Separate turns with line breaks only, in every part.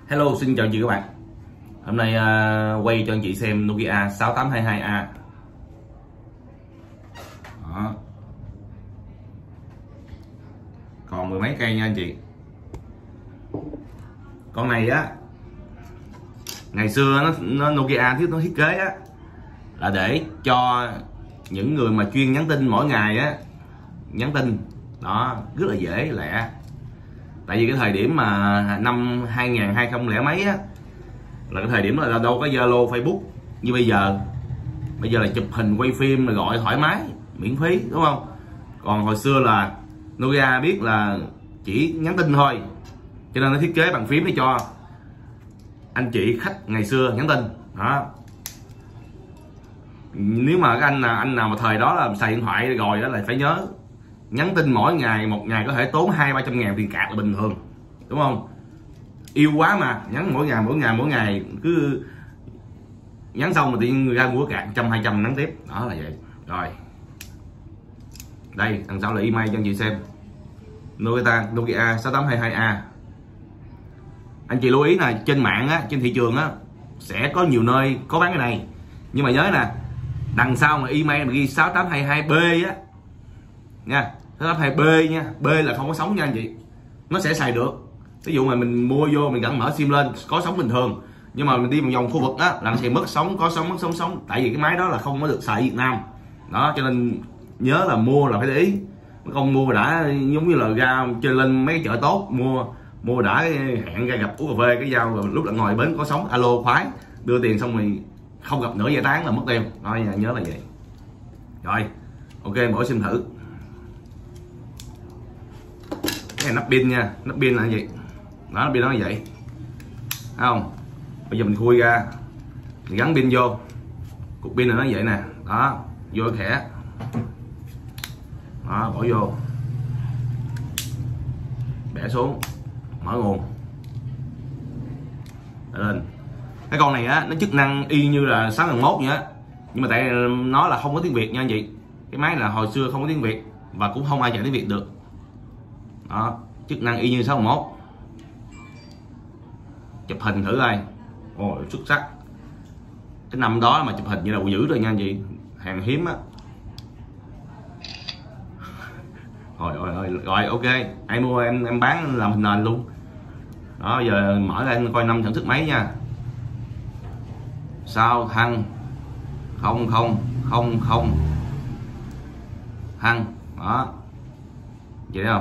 Hello, xin chào chị các bạn. Hôm nay quay cho anh chị xem Nokia 6822A. Đó. Còn mười mấy cây nha anh chị. Con này á, ngày xưa nó Nokia nó thiết kế á là để cho những người mà chuyên nhắn tin mỗi ngày á, nhắn tin đó rất là dễ lẹ. Tại vì cái thời điểm mà năm 2020 mấy á là cái thời điểm là đâu có Zalo, Facebook như bây giờ. Bây giờ là chụp hình, quay phim là gọi thoải mái, miễn phí, đúng không? Còn hồi xưa là Nokia biết là chỉ nhắn tin thôi, cho nên nó thiết kế bằng phím để cho anh chị khách ngày xưa nhắn tin đó. Nếu mà cái anh nào mà thời đó là xài điện thoại rồi đó là phải nhớ nhắn tin mỗi ngày, một ngày có thể tốn 200-300 ngàn tiền cạc là bình thường, đúng không? Yêu quá mà, nhắn mỗi ngày cứ nhắn xong rồi tự nhiên người ra mua cạc 100-200 nhắn tiếp, đó là vậy. Rồi đây, đằng sau là email cho anh chị xem. Nokia 6822A. Anh chị lưu ý là trên mạng á, trên thị trường á sẽ có nhiều nơi có bán cái này, nhưng mà nhớ nè, đằng sau mà email mà ghi 6822B á nha, 6822B nha, B là không có sóng nha anh chị. Nó sẽ xài được. Ví dụ mà mình mua vô mình gắn mở sim lên có sóng bình thường, nhưng mà mình đi một vòng khu vực á là nó sẽ mất sóng, có sóng, mất sóng. Tại vì cái máy đó là không có được xài ở Việt Nam đó, cho nên nhớ là mua là phải để ý. Không mua đã giống như là ra chơi lên mấy chợ tốt, mua đã hẹn ra gặp uống cà phê cái giao, rồi lúc là ngồi bến có sóng alo khoái, đưa tiền xong rồi không gặp nữa giải tán là mất tiền đó, nhớ là vậy. Rồi ok, mở sim thử. Cái này nắp pin nha, nắp pin là gì đó, nắp pin nó như vậy, thấy không? Bây giờ mình khui ra, mình gắn pin vô, cục pin là nó vậy nè, đó, vô khẽ đó, bỏ vô, bẻ xuống, mở nguồn lên. Cái con này á, nó chức năng y như là 6001 vậy á, nhưng mà tại nó là không có tiếng Việt nha anh chị. Cái máy là hồi xưa không có tiếng Việt và cũng không ai chạy tiếng Việt được đó, chức năng y như 611. Chụp hình thử coi, ôi xuất sắc. Cái năm đó mà chụp hình như là dữ rồi nha anh chị, hàng hiếm á. Rồi ok, ai mua em bán làm hình nền luôn đó. Giờ mở ra coi năm sản xuất máy nha. Sao thăng 0000 thăng đó, vậy thấy không?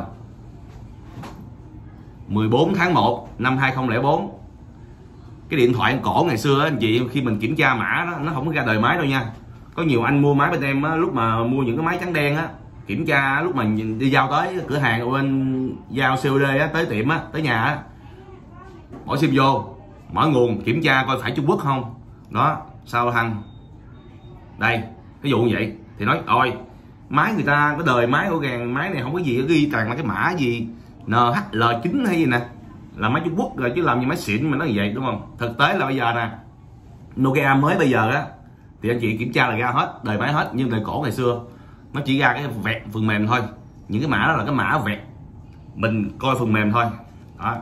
14 tháng 1 năm 2004. Cái điện thoại cổ ngày xưa anh chị, khi mình kiểm tra mã đó, nó không có ra đời máy đâu nha. Có nhiều anh mua máy bên em á, lúc mà mua những cái máy trắng đen á, kiểm tra lúc mà đi giao tới cửa hàng ở bên giao COD á, tới tiệm á, tới nhà á, bỏ sim vô, mở nguồn kiểm tra coi phải Trung Quốc không đó. Sao thăng đây, ví dụ như vậy thì nói ôi máy người ta có đời máy của gàng, máy này không có gì ghi toàn là cái mã gì NHL9 hay gì nè, là máy Trung Quốc rồi chứ làm gì máy xịn mà nó như vậy, đúng không? Thực tế là bây giờ nè, Nokia mới bây giờ á thì anh chị kiểm tra là ra hết đời máy hết, nhưng đời cổ ngày xưa nó chỉ ra cái vẹt phần mềm thôi. Những cái mã đó là cái mã vẹt, mình coi phần mềm thôi đó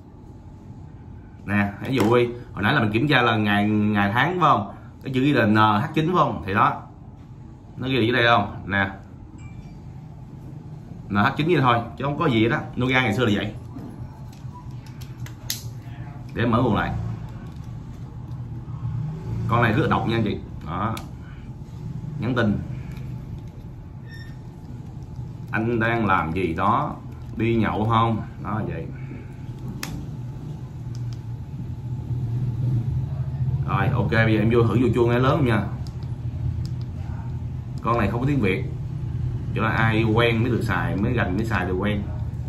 nè. Ví dụ hồi nãy là mình kiểm tra là ngày tháng phải không, cái chữ ghi là NH9 phải không, thì đó nó ghi ở đây không nè, NH9 như thôi chứ không có gì đó. Nokia ngày xưa là vậy. Để mở nguồn lại, con này rất là độc nha anh chị đó. Nhắn tin anh đang làm gì đó, đi nhậu không đó, vậy. Rồi ok, bây giờ em vô thử vô chuông nghe lớn không nha. Con này không có tiếng Việt, cho nên ai quen mới được xài, mới gành mới xài được quen.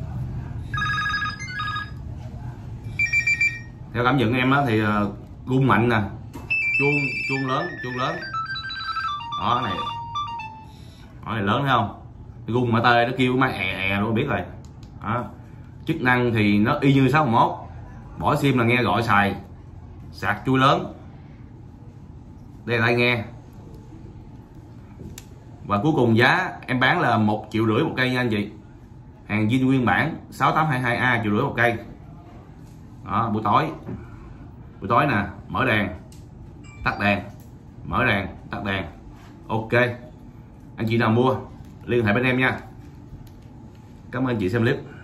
Theo cảm nhận em á thì rung mạnh nè, chuông lớn đó này, đó này lớn thấy không? Rung mà tê nó kêu máy è luôn biết rồi đó. Chức năng thì nó y như 611, bỏ sim là nghe gọi xài, sạc chui lớn, đây là tai nghe. Và cuối cùng giá em bán là 1,5 triệu một cây nha anh chị, hàng zin nguyên bản 6822A, 1,5 triệu một cây Đó, buổi tối nè, mở đèn tắt đèn, mở đèn tắt đèn. Ok, anh chị nào mua liên hệ bên em nha. Cảm ơn anh chị xem clip.